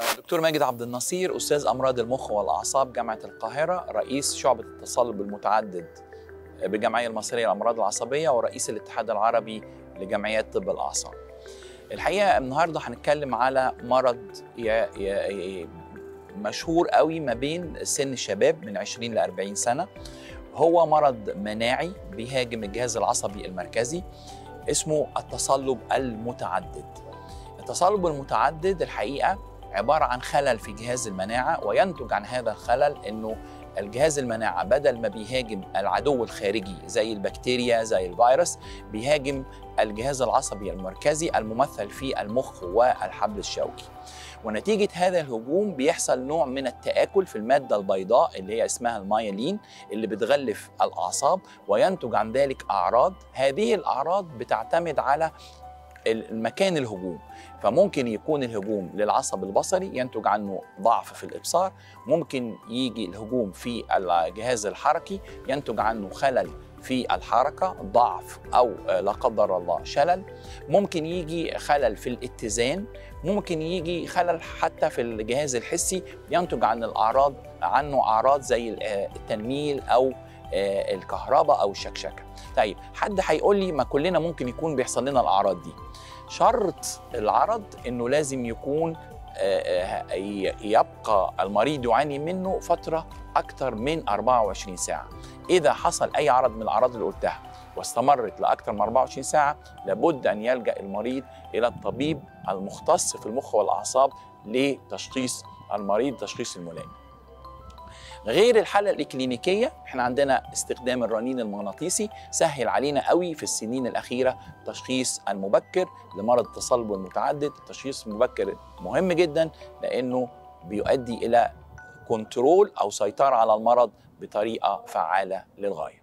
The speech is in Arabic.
دكتور ماجد عبد النصير، أستاذ أمراض المخ والأعصاب جامعة القاهرة، رئيس شعبة التصلب المتعدد بالجمعية المصرية للأمراض العصبية ورئيس الاتحاد العربي لجمعيات طب الأعصاب. الحقيقة النهاردة هنتكلم على مرض مشهور قوي ما بين سن الشباب من 20 ل 40 سنة. هو مرض مناعي بيهاجم الجهاز العصبي المركزي، اسمه التصلب المتعدد. التصلب المتعدد الحقيقة عبارة عن خلل في جهاز المناعة، وينتج عن هذا الخلل أنه الجهاز المناعة بدل ما بيهاجم العدو الخارجي زي البكتيريا زي الفيروس، بيهاجم الجهاز العصبي المركزي الممثل في المخ والحبل الشوكي. ونتيجة هذا الهجوم بيحصل نوع من التآكل في المادة البيضاء اللي هي اسمها المايلين اللي بتغلف الأعصاب، وينتج عن ذلك أعراض. هذه الأعراض بتعتمد على المكان الهجوم، فممكن يكون الهجوم للعصب البصري ينتج عنه ضعف في الإبصار، ممكن يجي الهجوم في الجهاز الحركي ينتج عنه خلل في الحركة، ضعف أو لا قدر الله شلل، ممكن يجي خلل في الاتزان، ممكن يجي خلل حتى في الجهاز الحسي ينتج عنه أعراض زي التنميل أو الكهرباء أو الشكشكة. طيب حد هيقول لي ما كلنا ممكن يكون بيحصل لنا الأعراض دي. شرط العرض إنه لازم يكون يبقى المريض يعاني منه فترة أكثر من 24 ساعة. إذا حصل أي عرض من الأعراض اللي قلتها واستمرت لأكثر من 24 ساعة، لابد أن يلجأ المريض إلى الطبيب المختص في المخ والأعصاب لتشخيص المريض تشخيص الملائم. غير الحالة الإكلينيكية، احنا عندنا استخدام الرنين المغناطيسي سهل علينا قوي في السنين الأخيرة تشخيص المبكر لمرض التصلب المتعدد. التشخيص المبكر مهم جدا لأنه بيؤدي إلى كنترول أو سيطرة على المرض بطريقة فعالة للغاية.